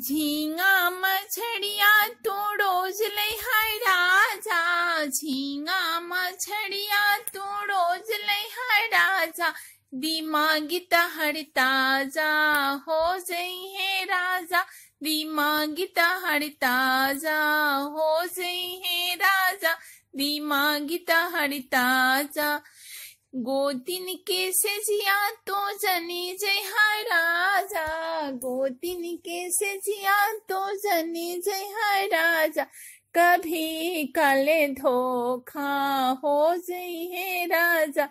झींगा मछड़िया तो रोज ले हाय राजा, झींगा मछड़िया तो रोज ले हाय राजा, दिमागी तहड़ ताजा हो जई है राजा, दिमागी तहड़ ताजा हो जई है राजा, दिमागी तहड़ ताजा। गोतिन के से जिया तो जनी जय हाय राजा, गोतिन के से जिया तो जनी जय हाय राजा, कभी काले धोखा हो जई है राजा,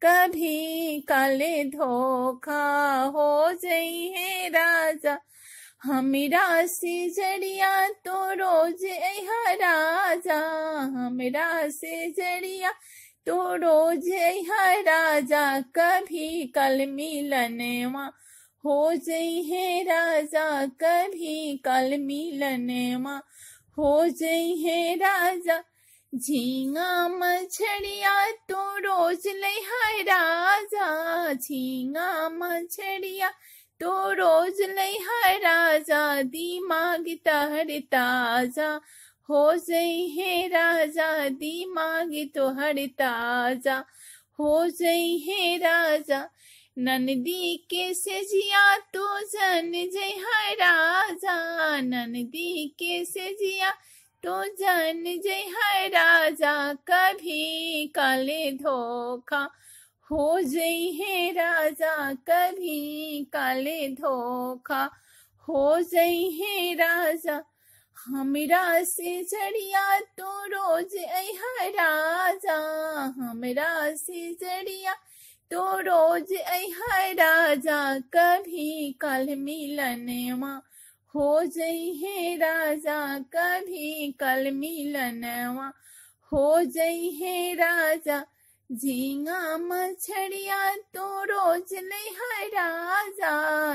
कभी काले धोखा हो जई है राजा। हमरा से जड़िया तो रोज है राजा, हमरा से जड़िया तो रोज है राजा, कभी कल मिलनवा हो जई है राजा, कभी कल मिलनवा हो जई है राजा। झींगा मछड़िया तो रोज ले है राजा, झींगा मछड़िया तो रोज ले है राजा, दिमाग तहर ताजा हो जई है राजा, दिमाग तोहर ताजा हो जई है राजा। ननदी के से जिया तो जन जय है राजा, ननदी के से जिया तो जन जय है राजा, कभी काले धोखा हो जई है राजा, कभी काले धोखा हो जई है राजा। हमरा से जड़िया तो रोज है राजा, हमरा से जड़िया तो रोज है राजा, कभी कल मिलनवा हो जई है राजा, कभी कल मिलनवा हो जई है राजा। झींगा मछड़िया तो रोज ले है राजा,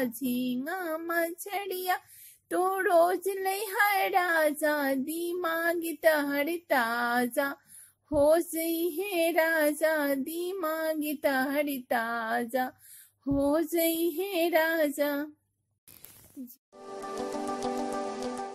झींगा मछड़िया तो रोज ले है राजा, दिमाग तहर ताजा हो जई है राजा, दिमाग तहर ताजा हो जई है राजा।